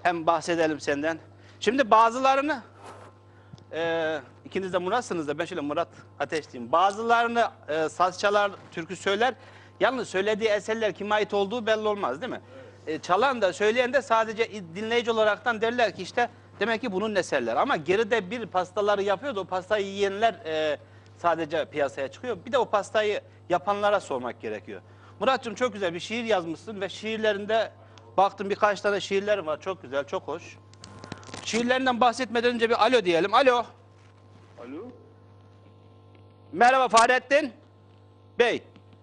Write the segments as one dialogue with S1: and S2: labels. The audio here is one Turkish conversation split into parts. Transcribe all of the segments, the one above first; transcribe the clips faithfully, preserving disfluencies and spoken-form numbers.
S1: hem bahsedelim senden. Şimdi bazılarını, e, ikiniz de Murat'sınız da ben şöyle Murat Ateş diyeyim. Bazılarını e, saz çalar, türkü söyler. Yalnız söylediği eserler kime ait olduğu belli olmaz değil mi? Evet. E, çalan da söyleyen de sadece dinleyici olaraktan derler ki işte demek ki bunun eserler. Ama geride bir pastaları yapıyordu. O pastayı yiyenler e, sadece piyasaya çıkıyor. Bir de o pastayı yapanlara sormak gerekiyor. Murat'cığım çok güzel bir şiir yazmışsın ve şiirlerinde baktım birkaç tane şiirlerim var. Çok güzel, çok hoş. Şiirlerinden bahsetmeden önce bir alo diyelim. Alo.
S2: Alo.
S1: Merhaba Fahrettin Bey.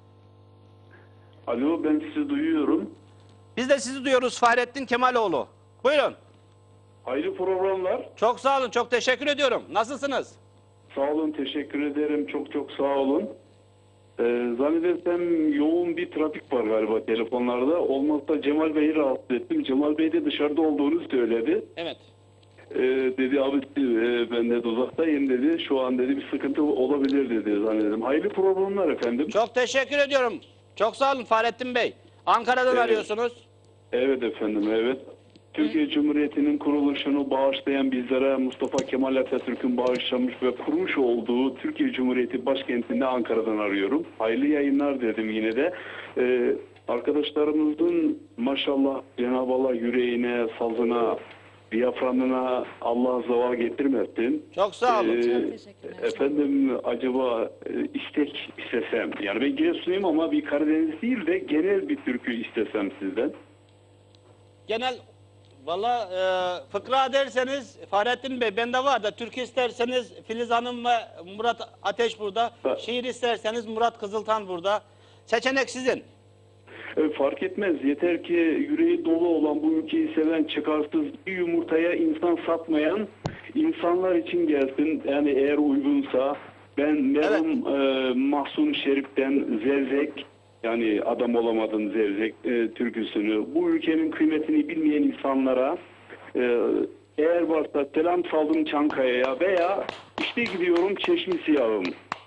S2: Alo, ben sizi duyuyorum.
S1: Biz de sizi duyuyoruz Fahrettin Kemaloğlu. Buyurun.
S2: Hayırlı programlar.
S1: Çok sağ olun, çok teşekkür ediyorum. Nasılsınız?
S2: Sağ olun, teşekkür ederim. Çok çok sağ olun. Ee, zannedersem yoğun bir trafik var galiba telefonlarda. Olmazsa Cemal Bey'i rahatsız ettim. Cemal Bey de dışarıda olduğunu söyledi.
S1: Evet.
S2: Ee, dedi abi e, ben de uzaktayım dedi. Şu an dedi bir sıkıntı olabilir dedi zannederim. Hayırlı programlar efendim.
S1: Çok teşekkür ediyorum. Çok sağ olun Fahrettin Bey. Ankara'dan
S2: Evet.
S1: arıyorsunuz.
S2: Evet efendim, evet. Türkiye Cumhuriyeti'nin kuruluşunu bağışlayan bizlere Mustafa Kemal Atatürk'ün bağışlamış ve kurmuş olduğu Türkiye Cumhuriyeti başkentinde Ankara'dan arıyorum. Hayırlı yayınlar dedim yine de. Ee, arkadaşlarımızın maşallah Cenab-ı Allah yüreğine, sazına, diyaframına Allah zaval getirmesin.
S1: Çok sağ olun.
S2: Ee,
S3: Çok teşekkürler.
S2: Efendim acaba e, istek istesem, yani ben Giresunluyum ama bir Karadeniz değil de genel bir türkü istesem sizden.
S1: Genel, valla e, fıkra derseniz Fahrettin Bey bende var da türkü isterseniz Filiz Hanım ve Murat Ateş burada.
S2: Ha.
S1: Şiir isterseniz Murat Kızıltan burada. Seçenek sizin.
S2: E, fark etmez. Yeter ki yüreği dolu olan bu ülkeyi seven, çıkarsız bir yumurtaya insan satmayan insanlar için gelsin. Yani eğer uygunsa ben merhum e, Mahsun Şerif'ten Zevzek, yani adam olamadın Zevzek e, türküsünü bu ülkenin kıymetini bilmeyen insanlara e, eğer varsa selam saldım Çankaya'ya veya işte gidiyorum Çeşmi Siyahım.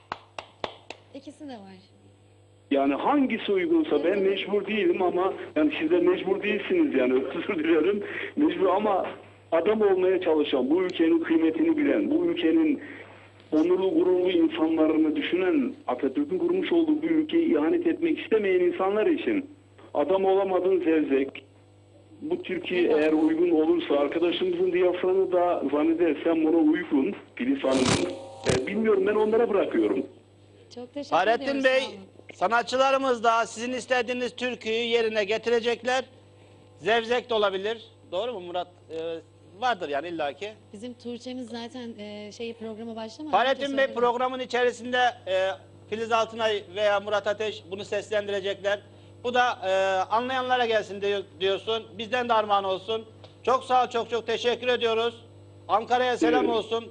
S3: İkisi de var.
S2: Yani hangisi uygunsa ben mecbur değilim ama yani siz de mecbur değilsiniz yani özür dilerim mecbur ama adam olmaya çalışan, bu ülkenin kıymetini bilen, bu ülkenin onurlu gururlu insanlarını düşünen, Atatürk'ün kurmuş olduğu bu ülkeyi ihanet etmek istemeyen insanlar için adam olamadın Zevzek. Bu Türkiye eğer uygun olursa arkadaşımızın diyaframı da zannedersem buna uygun Filiz Hanım'ın. E, bilmiyorum ben onlara bırakıyorum.
S3: Çok teşekkür
S1: Fahrettin
S3: ediyoruz.
S1: Bey,
S3: sağ olun.
S1: sanatçılarımız da sizin istediğiniz türküyü yerine getirecekler. Zevzek de olabilir. Doğru mu Murat? Ee, vardır yani illaki.
S3: Bizim Tuğçe'miz zaten e, şeyi programa başlamadan
S1: Fahrettin
S3: önce
S1: Bey
S3: söyledi.
S1: programın içerisinde e, Filiz Altınay veya Murat Ateş bunu seslendirecekler. Bu da e, anlayanlara gelsin diyor, diyorsun. Bizden de armağan olsun. Çok sağ ol, çok çok teşekkür ediyoruz. Ankara'ya selam
S2: Evet.
S1: olsun.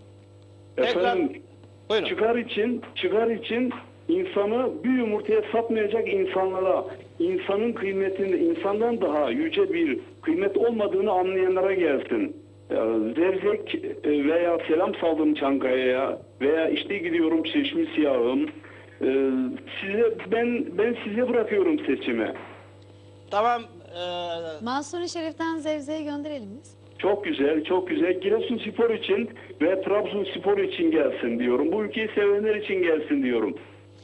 S1: Tekrar
S2: Efendim,
S1: buyurun.
S2: çıkar için, çıkar için insanı bir yumurtaya satmayacak insanlara, insanın kıymetini, insandan daha yüce bir kıymet olmadığını anlayanlara gelsin. Yani Zevzek e, veya selam saldım Çankaya'ya veya işte gidiyorum Çeşmi Siyahım. Ee, size ben ben size bırakıyorum seçimi.
S1: Tamam. E,
S3: Mahsuni Şerif'ten Zevze'yi gönderelim biz.
S2: Çok güzel, çok güzel. Giresunspor için ve Trabzonspor için gelsin diyorum. Bu ülkeyi sevenler için gelsin diyorum.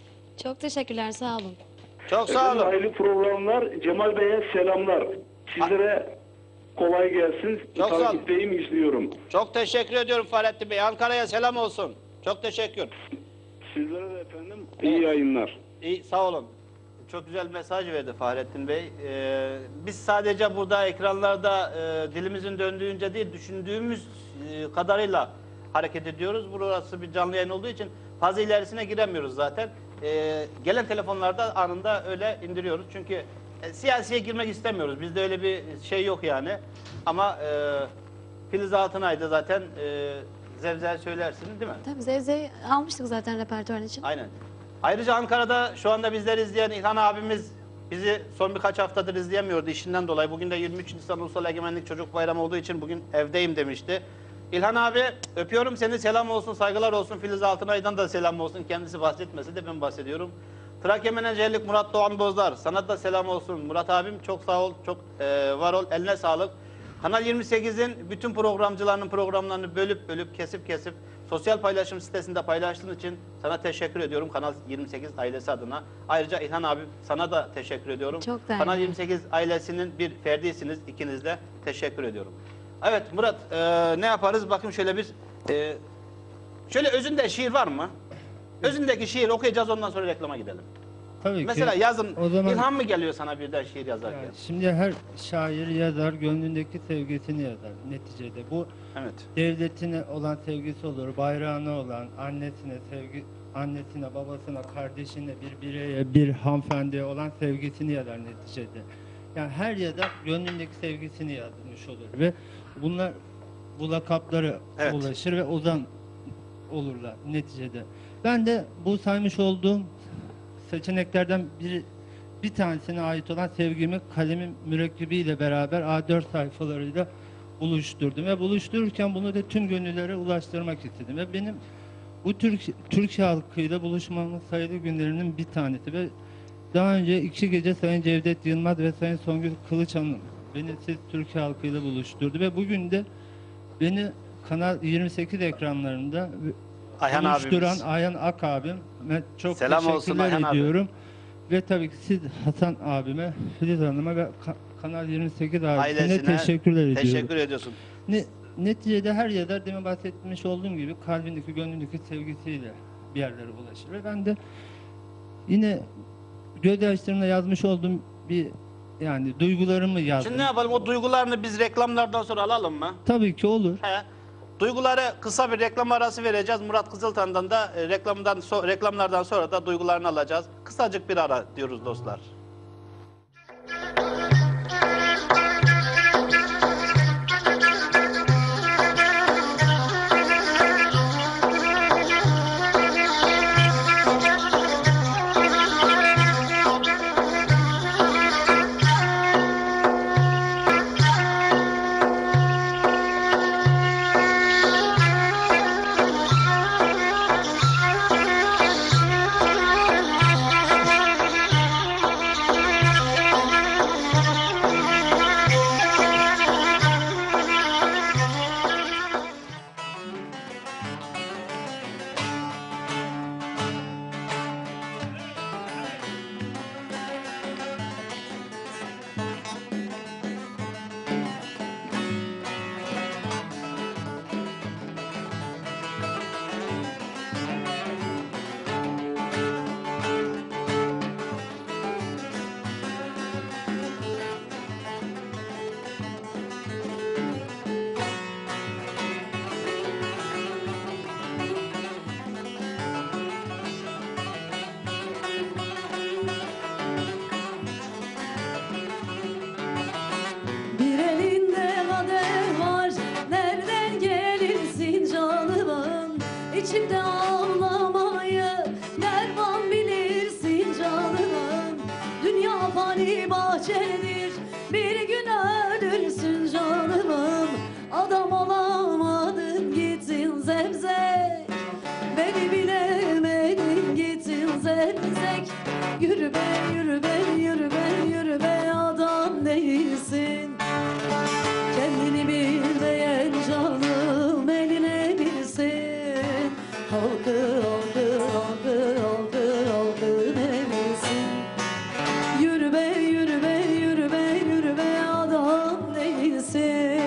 S3: Çok teşekkürler, sağ olun.
S1: çok sağ
S2: Efendim,
S1: olun.
S2: hayırlı programlar. Cemal Bey'e selamlar. Sizlere kolay gelsin.
S1: Çok sağ olun.
S2: Takipteyim, izliyorum.
S1: Çok teşekkür ediyorum Fahrettin Bey. Ankara'ya selam olsun. Çok teşekkür.
S2: Sizlere de efendim iyi yayınlar.
S1: İyi, sağ olun. Çok güzel mesaj verdi Fahrettin Bey. Ee, biz sadece burada ekranlarda e, dilimizin döndüğünce değil, düşündüğümüz e, kadarıyla hareket ediyoruz. Burası bir canlı yayın olduğu için fazla ilerisine giremiyoruz zaten. Ee, gelen telefonlarda anında öyle indiriyoruz. Çünkü e, siyasiye girmek istemiyoruz. Bizde öyle bir şey yok yani. Ama e, Filiz Altınay'da zaten e, Zevzel söylersiniz değil mi?
S3: Tabii Zevze'yi almıştık zaten repertuarın için.
S1: Aynen. Ayrıca Ankara'da şu anda bizleri izleyen İlhan abimiz bizi son birkaç haftadır izleyemiyordu işinden dolayı. Bugün de yirmi üç Nisan Ulusal Egemenlik Çocuk Bayramı olduğu için bugün evdeyim demişti. İlhan abi öpüyorum seni, selam olsun, saygılar olsun. Filiz Altınay'dan da selam olsun. Kendisi bahsetmese de ben bahsediyorum. Trakya Menajerlik Murat Doğan Bozdar, sana da selam olsun. Murat abim çok sağ ol, çok e, var ol, eline sağlık. Kanal yirmi sekizin bütün programcılarının programlarını bölüp bölüp kesip kesip sosyal paylaşım sitesinde paylaştığın için sana teşekkür ediyorum Kanal yirmi sekiz ailesi adına. Ayrıca İlhan abi sana da teşekkür ediyorum.
S3: Çok değerli.
S1: Kanal yirmi sekiz ailesinin bir ferdisiniz ikiniz de. Teşekkür ediyorum. Evet Murat, e, ne yaparız? Bakın şöyle bir e, şöyle özünde şiir var mı? Özündeki şiir okuyacağız, ondan sonra reklama gidelim.
S4: Tabii
S1: Mesela
S4: ki.
S1: yazın
S4: O zaman-
S1: ilham mı geliyor sana birden şiir yazarken?
S4: Yani şimdi her şair yazar, gönlündeki sevgisini yazar neticede. Bu
S1: Evet.
S4: devletine olan sevgisi olur, bayrağına olan, annesine sevgi, annesine, babasına, kardeşine, bir bireye, bir hanımefendiye olan sevgisini yazar neticede. Yani her yazar gönlündeki sevgisini yazmış olur ve bunlar bu lakapları
S1: Evet.
S4: ulaşır ve ozan olurlar neticede. Ben de bu saymış olduğum seçeneklerden bir bir tanesine ait olan sevgimi kalemin mürekkebiyle beraber A dört sayfalarıyla buluşturdum ve buluştururken bunu da tüm gönüllere ulaştırmak istedim ve benim bu Türk Türkiye halkıyla buluşmamın sayılı günlerinin bir tanesi ve daha önce iki gece Sayın Cevdet Yılmaz ve Sayın Songül Kılıç Hanım beni siz Türkiye halkıyla buluşturdu ve bugün de beni Kanal yirmi sekiz ekranlarında
S1: Ayhan
S4: buluşturan
S1: abimiz.
S4: Ayhan Ak abim. Ben çok
S1: Selam olsun
S4: teşekkürler
S1: Ayhan abi.
S4: ediyorum. Ve tabii ki siz Hasan abime, Filiz Hanım'a ve Ka- Kanal yirmi sekiz ailesine
S1: Ailesine
S4: teşekkürler ediyorum.
S1: Teşekkür ediyorsun.
S4: Ne, neticede her yazar demin bahsetmiş olduğum gibi kalbindeki, gönlündeki sevgisiyle bir yerlere ulaşır. Ve ben de yine gözyaşlarımla yazmış olduğum bir yani duygularımı yazdım.
S1: Şimdi ne yapalım? O duygularını biz reklamlardan sonra alalım mı?
S4: Tabii ki olur.
S1: He. Duyguları kısa bir reklam arası vereceğiz. Murat Kızıltan'dan da e, reklamdan so- reklamlardan sonra da duygularını alacağız. Kısacık bir ara diyoruz dostlar.
S5: Bir elinde kadeh var, nereden gelirsin canımın? İçimde ağlamayı derman bilirsin canımın. Dünya fani bahçedir, bir gün ölürsün canımın. Adam olamadın gittin zevzek, beni bilemedin gittin zevzek. Yürü be yürü be yürü be yürü be adam değilsin. Kendini bilmeyen canım eline bilsin. Halkı halkı halkı halkı halkı ne bilsin. Yürü be yürü be yürü be yürü be adam değilsin.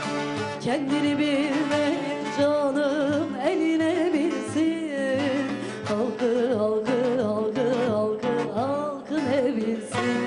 S5: Kendini bilmeyen canım eline bilsin. Halkı halkı halkı halkı halkı ne bilsin.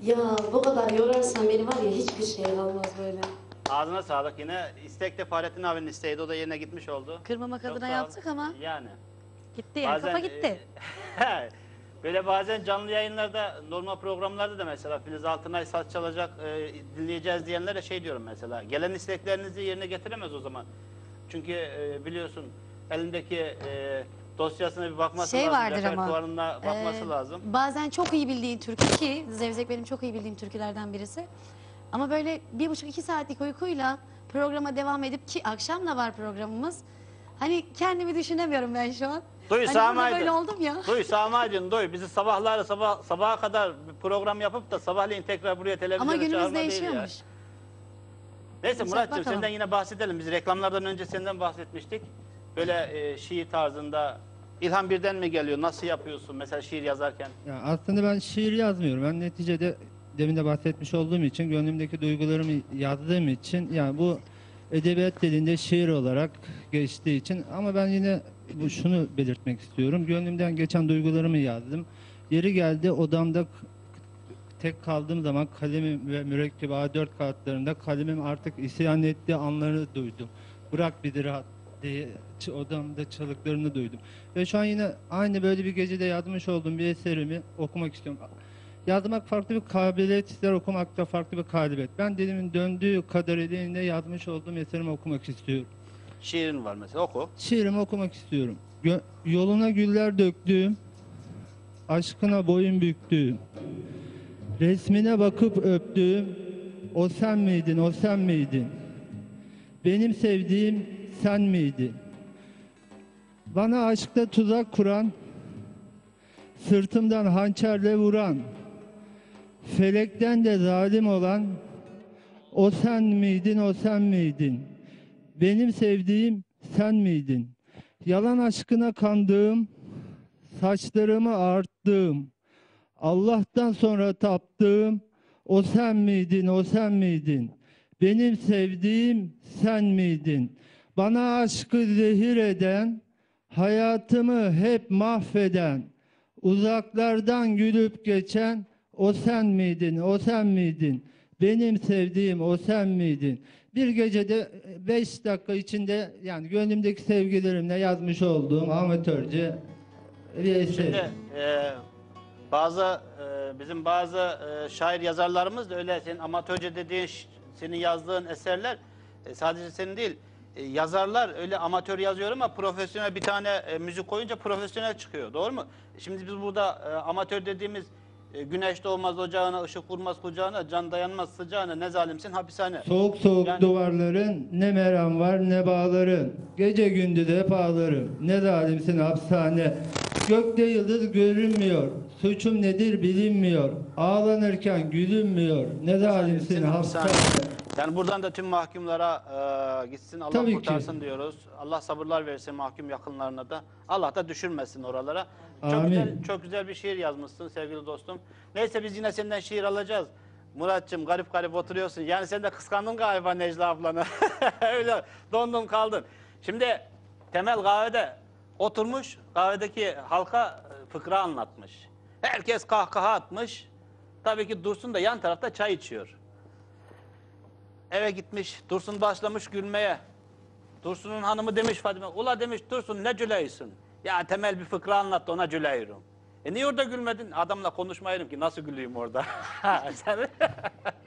S5: Ya bu kadar yorarsan beni var ya hiçbir şey kalmaz böyle.
S1: Ağzına sağlık. Yine istek de Fahrettin abinin isteğiydi. O da yerine gitmiş oldu.
S3: Kırmamak
S1: Çok
S3: adına
S1: sağ ol.
S3: yaptık ama
S1: Yani.
S3: gitti yani kafa gitti.
S1: e, böyle bazen canlı yayınlarda, normal programlarda da mesela Filiz Altınay saz çalacak, e, dinleyeceğiz diyenlere şey diyorum mesela. Gelen isteklerinizi yerine getiremez o zaman. Çünkü e, biliyorsun elindeki e, dosyasına bir bakması
S3: Şey
S1: lazım.
S3: vardır ama,
S1: Repertuarına bakması
S3: Ee,
S1: lazım.
S3: Bazen çok iyi bildiğin türkü ki Zevzek benim çok iyi bildiğim türkülerden birisi. Ama böyle bir buçuk iki saatlik uykuyla programa devam edip ki akşam da var programımız. Hani kendimi düşünemiyorum ben şu an.
S1: Duy
S3: Hani
S1: Sami
S3: burada böyle
S1: Aydın.
S3: oldum ya.
S1: Duy Sami Aydın, duy. Bizi sabahları sabah sabaha kadar bir program yapıp da sabahleyin tekrar buraya televizyona
S3: Ama günümüz
S1: çağırma değil ya.
S3: değişiyormuş.
S1: Neyse
S3: Neyse,
S1: Muratcığım
S3: bakalım.
S1: senden yine bahsedelim. Biz reklamlardan önce senden bahsetmiştik. Böyle e, şiir tarzında ilham birden mi geliyor? Nasıl yapıyorsun mesela şiir yazarken?
S4: Ya aslında ben şiir yazmıyorum. Ben neticede demin de bahsetmiş olduğum için gönlümdeki duygularımı yazdığım için yani bu edebiyat dilinde şiir olarak geçtiği için ama ben yine bu şunu belirtmek istiyorum. Gönlümden geçen duygularımı yazdım. Yeri geldi odamda k- tek kaldığım zaman kalemim ve mürekkebi A dört kağıtlarında kalemim artık isyan ettiği anları duydum. Bırak bir rahat diye ç- odamda çalıklarını duydum. Ve şu an yine aynı böyle bir gecede yazmış olduğum bir eserimi okumak istiyorum. Yazmak farklı bir kabiliyet ister, okumak da farklı bir kabiliyet. Ben dilimin döndüğü kadarıyla yazmış olduğum eserimi okumak istiyorum.
S1: Şiirin var mesela oku.
S4: Şiirimi okumak istiyorum. Gö- yoluna güller döktüğüm, aşkına boyun büktüğüm, resmine bakıp öptüğüm, o sen miydin, o sen miydin? Benim sevdiğim sen miydin? Bana aşkta tuzak kuran, sırtımdan hançerle vuran, felekten de zalim olan, o sen miydin, o sen miydin? Benim sevdiğim sen miydin? Yalan aşkına kandığım, saçlarımı arttığım, Allah'tan sonra taptığım, o sen miydin, o sen miydin? Benim sevdiğim sen miydin? Bana aşkı zehir eden, hayatımı hep mahveden, uzaklardan gülüp geçen, o sen miydin, o sen miydin? Benim sevdiğim o sen miydin? Bir gecede beş dakika içinde yani gönlümdeki sevgilerimle yazmış olduğum amatörce bir eser.
S1: Şimdi e, bazı e, bizim bazı e, şair yazarlarımız da öyle senin amatörce dediğin ş- senin yazdığın eserler e, sadece senin değil e, yazarlar öyle amatör yazıyor ama profesyonel bir tane e, müzik koyunca profesyonel çıkıyor. Doğru mu? Şimdi biz burada e, amatör dediğimiz e, güneş doğmaz ocağına, ışık vurmaz kucağına, can dayanmaz sıcağına, ne zalimsin hapishane.
S4: Soğuk soğuk
S1: Yani-
S4: duvarların ne meram var ne bağların. Gece gündüz hep ağlarım. Ne zalimsin hapishane. Gökte yıldız görünmüyor. Suçum nedir bilinmiyor. Ağlanırken gülünmüyor. Ne zalimsin hapishane.
S1: Yani buradan da tüm mahkumlara e, gitsin, Allah
S4: Tabii ki.
S1: kurtarsın diyoruz. Allah sabırlar versin mahkum yakınlarına da. Allah da düşürmesin oralara. Çok
S4: Amin.
S1: güzel, çok güzel bir şiir yazmışsın sevgili dostum. Neyse biz yine senden şiir alacağız. Muratçım garip garip oturuyorsun. Yani sen de kıskandın galiba Necla ablanı. Öyle dondun kaldın. Şimdi Temel kahvede oturmuş, kahvedeki halka e, fıkra anlatmış. Herkes kahkaha atmış. Tabii ki Dursun da yan tarafta çay içiyor. Eve gitmiş, Dursun başlamış gülmeye. Dursun'un hanımı demiş Fadime, ula demiş Dursun ne güleysin? Ya Temel bir fıkra anlattı ona güleyim. E niye orada gülmedin? Adamla konuşmayırım ki nasıl güleyim orada? Sen-